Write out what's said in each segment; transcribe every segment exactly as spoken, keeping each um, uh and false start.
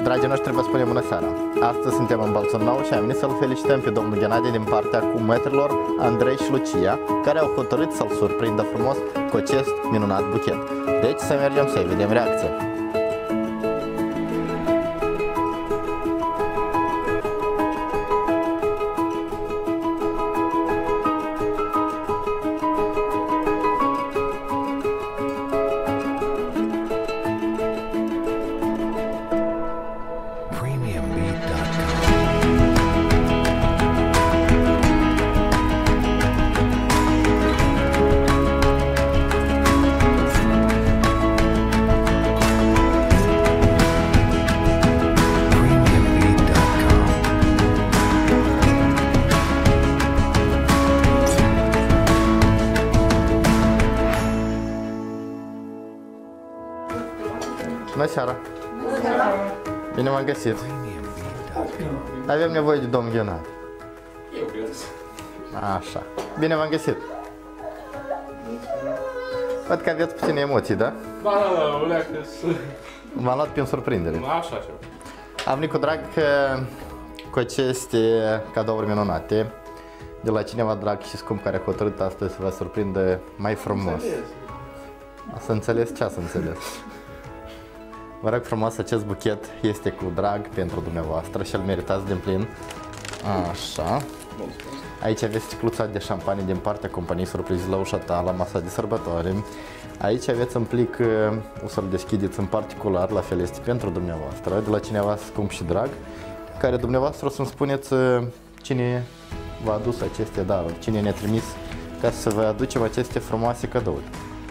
Dragii noștri, vă spunem bună seara! Astăzi suntem în Balțănău și am venit să-l felicităm pe domnul Ghenadie din partea cumătrilor Andrei și Lucia, care au hotărât să-l surprindă frumos cu acest minunat buchet. Deci să mergem să-i vedem reacția. Bună seara! Bine v-am găsit! Avem nevoie de domnul Ghenadie. Eu cred. Așa. Bine v-am găsit! Văd că aveți puține emoții, da? Da, da, da, uleacă să... V-am luat prin surprindere. Așa ceva. Am venit cu drag cu aceste cadouri minunate de la cineva drag și scump care a hotărât astăzi să vă surprindă mai frumos. Să înțeles ce să înțeles. Vă rog frumos, acest buchet este cu drag pentru dumneavoastră și îl meritați din plin. Așa. Aici aveți sticluța de șampanie din partea companiei surprize la ușa ta, la masa de sărbători. Aici aveți un plic, o să-l deschideți în particular, la fel este pentru dumneavoastră, de la cineva scump și drag, care dumneavoastră o să-mi spuneți cine v-a adus aceste daruri, cine ne-a trimis ca să vă aducem aceste frumoase cadouri.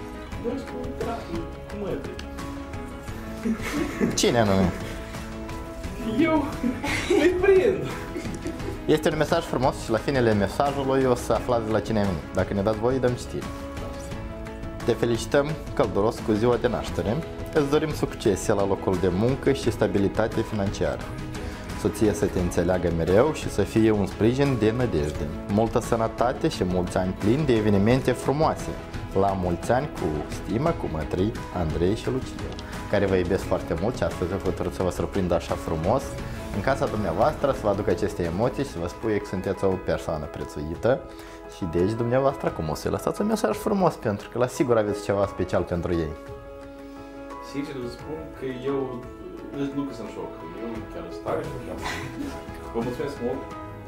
Cine anume? Eu îi prind. Este un mesaj frumos și la finele mesajului o să aflați de la cine a venit. Dacă ne dați voie, dăm citire. Te felicităm călduros cu ziua de naștere. Îți dorim succes la locul de muncă și stabilitate financiară. Soția să te înțeleagă mereu și să fie un sprijin de nădejde. Multă sănătate și mulți ani plini de evenimente frumoase. La mulți ani cu stimă, cu mătrii Andrei și Lucia, care vă iubesc foarte mult și astăzi au hotărât să vă surprindă așa frumos în casa dumneavoastră, să vă aduc aceste emoții și să vă spui că sunteți o persoană prețuită și deci dumneavoastră cum o să-i lăsați un mesaj frumos, pentru că la sigur aveți ceva special pentru ei. Sincer vă spun că eu nu că sunt șoc, eu chiar sunt tare șocat. Vă mulțumesc mult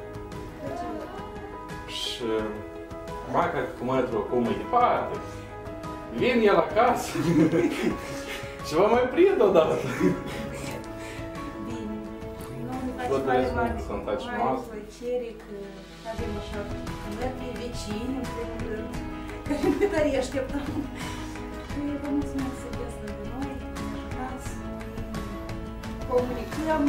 și mai ca cu mătrul acum mai departe, vin el acasă și vă mai prind odată. Bine. Noi Vă facem doresc mare, mult sănătate și mare noastră. plăcere că avem așa mătri, vecini, în primul rând, care pe care îi așteptăm. Și vă mulțumesc să veți lângă noi, ne ajutați, comunicăm.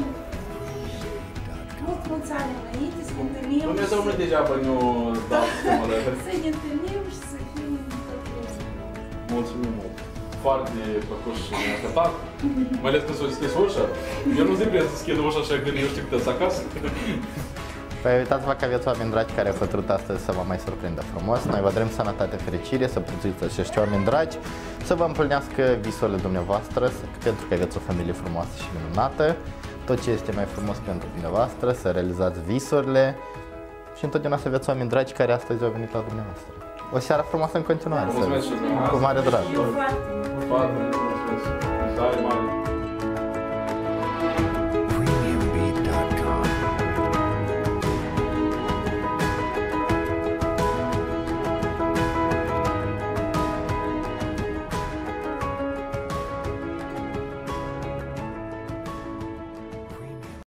Mult, mulți ani înainte, să ne întâlnim. Dumnezeu nu degeaba nu dau numără. Să ne întâlnim și să fim tot bine. Mulțumim mult. Foarte plăcut și neașteptat. Mai ales când s-o deschis ușa. Eu nu zic că să deschid ușa așa că eu știu câte acasă. Păi uitați-vă că aveți oameni dragi care au hotărât astăzi să vă mai surprindă frumos. Noi vă dorim sănătate, fericire, să prețuiți acești oameni dragi, să vă împlinească visurile dumneavoastră, pentru că aveți o familie frumoasă și minunată. Tot ce este mai frumos pentru dumneavoastră, să realizați visurile și întotdeauna să aveți oameni dragi care astăzi au venit la dumneavoastră. O seară frumoasă în continuare. Mulțumesc și dumneavoastră. Cu mare drag. Eu foarte mult. Foarte mulțumesc. Tare mare.